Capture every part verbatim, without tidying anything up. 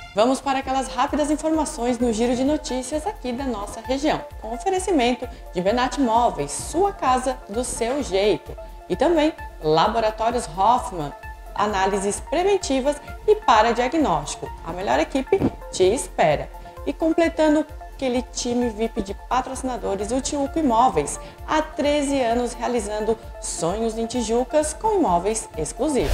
Vamos para aquelas rápidas informações no giro de notícias aqui da nossa região, com oferecimento de Benat Móveis, sua casa do seu jeito, e também Laboratórios Hoffmann, análises preventivas e para diagnóstico. A melhor equipe te espera. E completando aquele time V I P de patrocinadores, o Tijuca Imóveis, há treze anos realizando sonhos em Tijucas com imóveis exclusivos.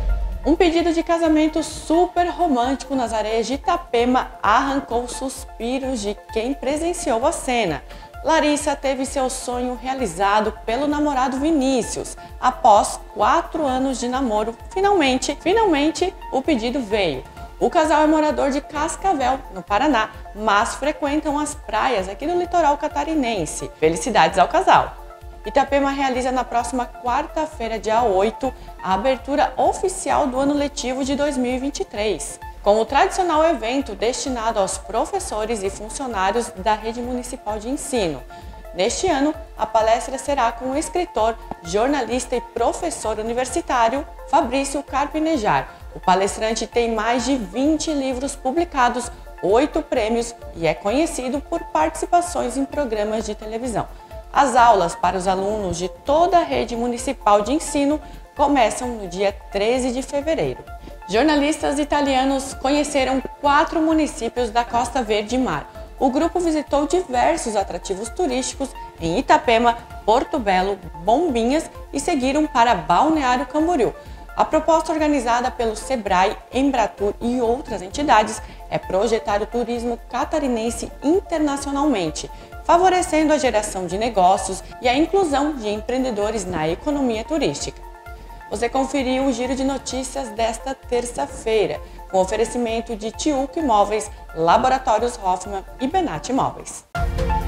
Um pedido de casamento super romântico nas areias de Itapema arrancou suspiros de quem presenciou a cena. Larissa teve seu sonho realizado pelo namorado Vinícius. Após quatro anos de namoro, finalmente, finalmente o pedido veio. O casal é morador de Cascavel, no Paraná, mas frequentam as praias aqui do litoral catarinense. Felicidades ao casal! Itapema realiza na próxima quarta-feira, dia oito, a abertura oficial do ano letivo de dois mil e vinte e três, com o tradicional evento destinado aos professores e funcionários da Rede Municipal de Ensino. Neste ano, a palestra será com o escritor, jornalista e professor universitário Fabrício Carpinejar. O palestrante tem mais de vinte livros publicados, oito prêmios e é conhecido por participações em programas de televisão. As aulas para os alunos de toda a rede municipal de ensino começam no dia treze de fevereiro. Jornalistas italianos conheceram quatro municípios da Costa Verde Mar. O grupo visitou diversos atrativos turísticos em Itapema, Porto Belo, Bombinhas e seguiram para Balneário Camboriú. A proposta, organizada pelo Sebrae, Embratur e outras entidades, é projetar o turismo catarinense internacionalmente, favorecendo a geração de negócios e a inclusão de empreendedores na economia turística. Você conferiu o giro de notícias desta terça-feira, com oferecimento de Tijuca Imóveis, Laboratórios Hoffmann e Benat Móveis.